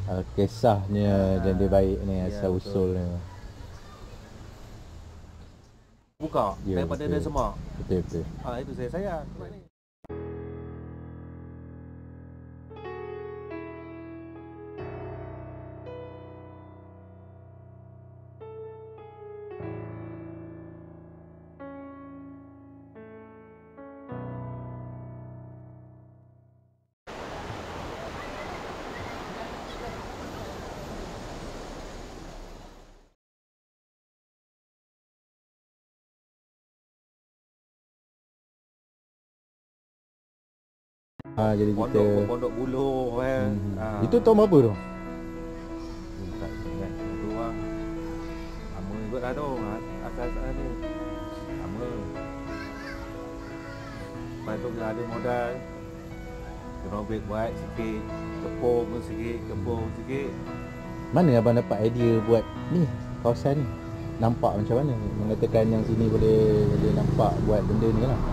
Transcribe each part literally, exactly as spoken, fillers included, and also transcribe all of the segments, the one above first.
uh, kisahnya Ha. janda baik ni, Ya, asal betul. usulnya. Buka Ya, daripada betul. dia semua. Betul betul. Ah, itu saya sayang. Sebab ni. Ha, jadi kita Pondok pondok buluh kan. hmm. Ah. Itu tahun berapa tu? Tak ingat tu orang. Lama juga dah tu. Asal-asal ni. Lama. Lepas tu bila ada modal, renovate buat sikit, kepung pun sikit, kepung sikit. Mana abang dapat idea buat ni kawasan ni? Nampak macam mana? Mengatakan yang sini boleh boleh nampak buat benda ni lah.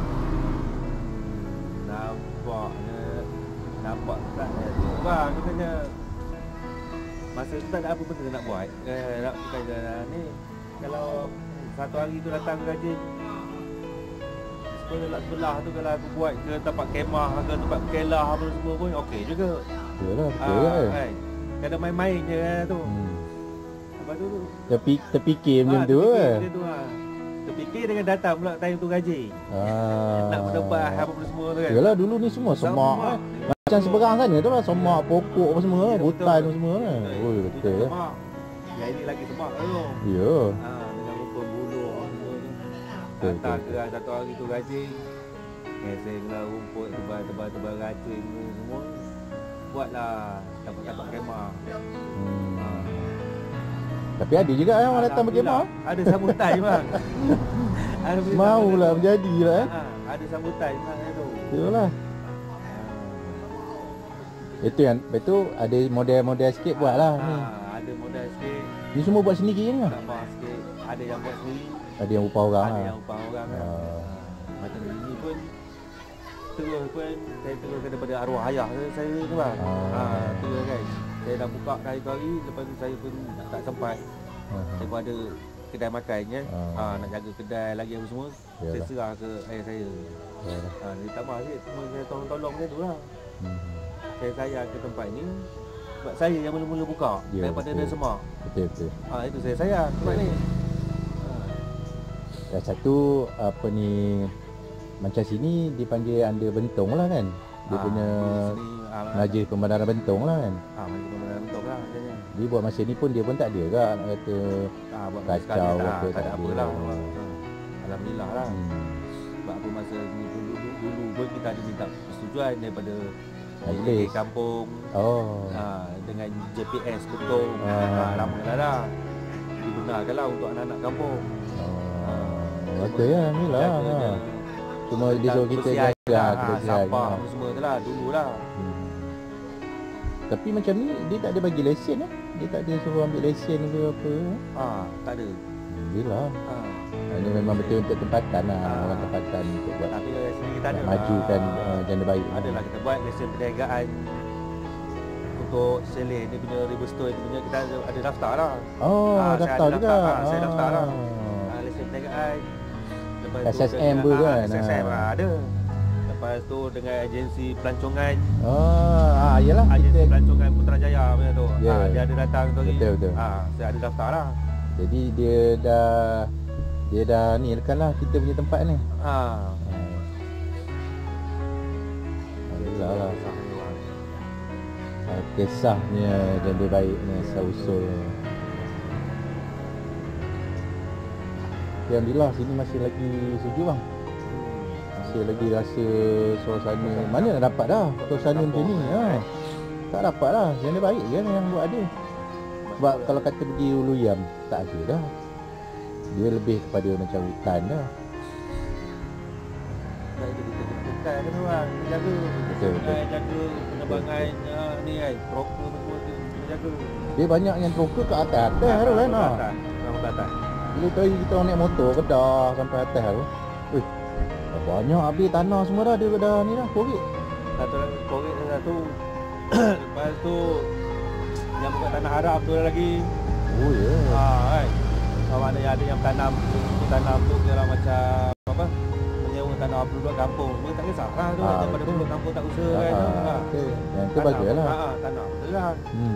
Nampaknya nampak tak ada bang, katanya masa tu tak ada apa benda nak buat. Eh, nak kata ni kalau satu hari tu datang gaji sebelah-sebelah tu, kalau aku buat ke tempat kemah ke tempat kelah apa semua pun okey juga. Betul lah, betul Ah, lah. kan. Kena main-main je kan tu. Hmm. Lepas tu Tapi terfikir macam ah, tu terfikir lah. macam tu lah. Terfikir dengan datang pula time tu gaji. Ah. Nak berdebah apa pun semua tu kan. Yalah dulu ni semua semak kan. Macam seberang sana tu lah, semak, pokok apa semua kan, Ya, hutan betul. semua kan. Oi, betul lah. Semak. Yang ini lagi semak tu. Ya. Ha, dengan rumput buluh semua tu. Betul, Datang betul, ke satu hari tu gaji. Geseng lah rumput tebal-tebal-tebal racun ni semua. Buatlah tempat-tempat kemah. Hmm. Ha. Tapi ada juga yang orang datang berkemah. Ada sambutan bang. Alhamdulillah. Maulah menjadi lah eh. Ha, ada sambutan bang tu. Yalah. Itu yang itu ada model-model sikit buat lah Ha, ni. ada modal sikit. Ni semua buat sendiri ni lah. Tambah sikit. Ada yang buat sendiri. Ada yang upah orang Ada lah. yang upah orang kan. Ah. Ha, macam ini pun terus pun saya teruskan daripada arwah ayah saya tu bang. Ah. Ha, terus kan. Saya dah buka hari tu hari, lepas tu saya pun tak sempat. Ah. Saya pun ada kedai makan kan. Ah. Ha, nak jaga kedai lagi apa semua. Saya Yalah. serah ke ayah saya. Yalah. Ha, jadi tambah sikit, semua saya tolong-tolong macam tu lah. Hmm. Saya sayang ke tempat ni sebab saya yang mula-mula buka Ya, daripada betul. dia semua. Betul betul. Ha, itu saya sayang tempat Ya. ni. Dan satu apa ni, macam sini dipanggil anda bentong lah kan. Dia Ha, punya di sini, ha, najis pembandaran bentong lah kan. Ha, macam pembandaran bentuk lah macamnya. Dia buat masa ni pun dia pun tak ada ke nak kata Ha, buat Kacau sekali tak, apa, tak tak ada ada. apa lah. Ha, Alhamdulillah lah. hmm, Sebab apa masa ni dulu, dulu, dulu pun kita ada minta persetujuan daripada Majlis. kampung. oh. Ha, dengan J P S betul. Ah. Ha, lama lah dah. Dibenarkan lah untuk anak-anak kampung. Oh, betul ya, ni lah. Jaga Ha. je. Cuma dia suruh kita Kebersihan jaga lah, ha, kebersihan. sampah Ha. apa semua tu lah dulu lah. Hmm. Tapi macam ni dia tak ada bagi lesen eh. Dia tak ada suruh ambil lesen ke apa. Ha, tak ada. Hmm, yelah. Ha. Ini memang betul untuk tempatan lah. Ah. Orang tempatan untuk buat Tapi dari sini kita ada nak majukan lah. uh, janda baik. Adalah kita buat lesen perniagaan untuk seleh ni punya river store ni punya, kita ada, ada daftar lah. Oh, Ah, saya daftar ada juga. daftar. Ah, saya daftar lah. Ah. Ha, lesen perniagaan. Lepas S S M dengan- pun ah, kan? S S M Ah. ah, ada. Lepas tu dengan agensi pelancongan, Oh, ah, yelah. agensi Kita, pelancongan Putrajaya punya tu. Ya. Ah, dia ada datang tu hari. Betul, betul. Ah, saya ada daftar lah. jadi dia dah dia dah ni kan lah kita punya tempat ni. Ha. Alhamdulillah lah. Ah, kisahnya janda baik ni asal usul. Alhamdulillah sini masih lagi sejuk bang. Masih lagi rasa suasana. Mana nak dapat dah suasana macam ni. Ha. Tak dapat lah. Janda baik je yang buat ada. Sebab kalau kata pergi Ulu Yam tak ada dah. Dia lebih kepada macam hutan dah. Sebab itu kita tentukan kan orang, kita jaga. Betul, betul. Kita jaga penerbangan ah, ni kan, broker semua tu kita jaga. Dia banyak yang troker ke atas-atas tu kan. Ha. Atas, orang ke atas. Bila tadi kita naik motor ke dah sampai atas tu. Eh, dah banyak habis tanah semua dah. Dia dah ni dah korek. Satu lagi korek dah satu. Lepas tu yang tanah haram tu lagi. Oh ya. Yeah. Ha kan. Kalau mana yang ada yang tanam tanam tu kira macam apa? Menyewa tanah penduduk kampung. Dia tak kisah lah tu Ah, daripada betul. penduduk kampung tak usaha Ah, kan. ah, Ha. okey. Yang tu baguslah. Ha, tanam betul lah. Hmm.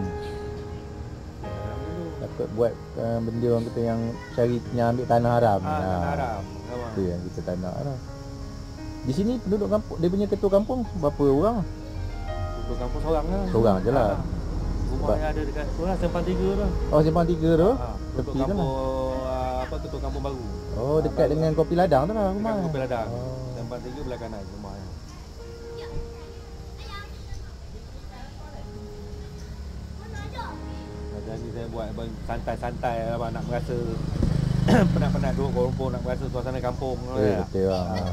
Takut buat uh, benda orang kata yang cari yang ambil tanah haram. Ha, tanah haram. Itu yang kita tak nak lah. Di sini penduduk kampung, dia punya ketua kampung berapa orang? Penduduk kampung seorang lah. Seorang je lah. Ha. Rumah yang ada dekat tu lah, Sempang Tiga tu. Oh, Simpang Tiga tu? Ha, ketua Tepi tu kampung lah. ah, apa ketua kampung baru. Oh, dekat dengan Kopi Ladang tu lah rumah. Dekat Kopi Ladang. Oh. Sempang Tiga belah kanan rumahnya. Macam ni saya buat abang santai-santai lah abang, nak merasa penat-penat duduk kat rumpun, nak merasa suasana kampung. Eh, Ya. betul lah. Ha.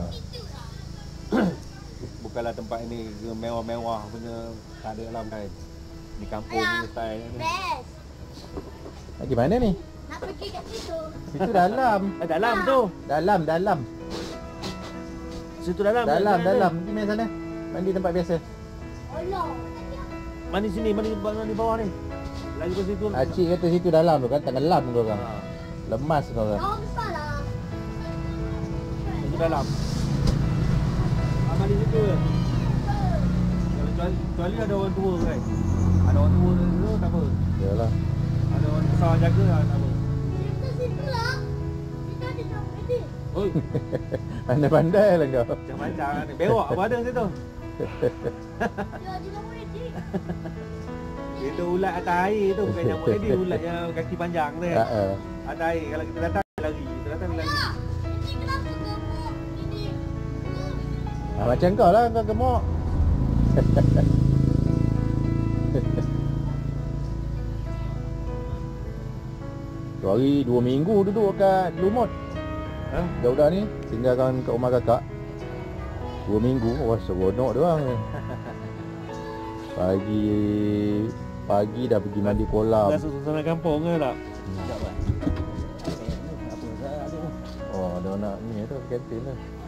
Bukanlah tempat ini mewah-mewah punya, tak ada lah kan. Di kampung punya style ni. Best. Lagi mana ni? Nak pergi kat situ. Situ dalam. Eh, dalam tu. Dalam, dalam. Situ dalam. Dalam, mana? dalam. Pergi main sana. Mandi tempat biasa. Allah. Mandi sini, mandi, mandi bawah ni. Lagi ke situ. Acik kata situ dalam tu kan, tenggelam kau orang. Ha. Lemas kau orang. Kau besar lah. Situ dalam. Ah, mandi situ je. Kalau kecuali, kecuali ada orang tua kan. Ada orang tua tu tak apa. Yalah. Ada orang besar jaga lah tak apa. Situ situ lah. Situ ada jam ready. Oi, Pandai-pandai lah kau. macam-macam ni. Bewak apa ada situ? Dia ada jam ready. Itu ulat atas air tu, bukan nyamuk tadi, ulat yang kaki panjang tu. Ha ah. Atas air, kalau kita datang dia lari, kita datang dia lari. Ini kenapa gemuk? Ini. Ah, macam kau lah, kau gemuk. Tu hari dua minggu duduk kat Lumut. Ha? Budak-budak ni tinggalkan kat rumah kakak. Dua minggu, wah seronok dia orang ni. Pagi pagi dah pergi mandi kolam. Rasa suasana kampung ke tak? Hmm. Sekejap, Pak. Apa dah ada tu? Oh, ada nak ni tu kantin tu.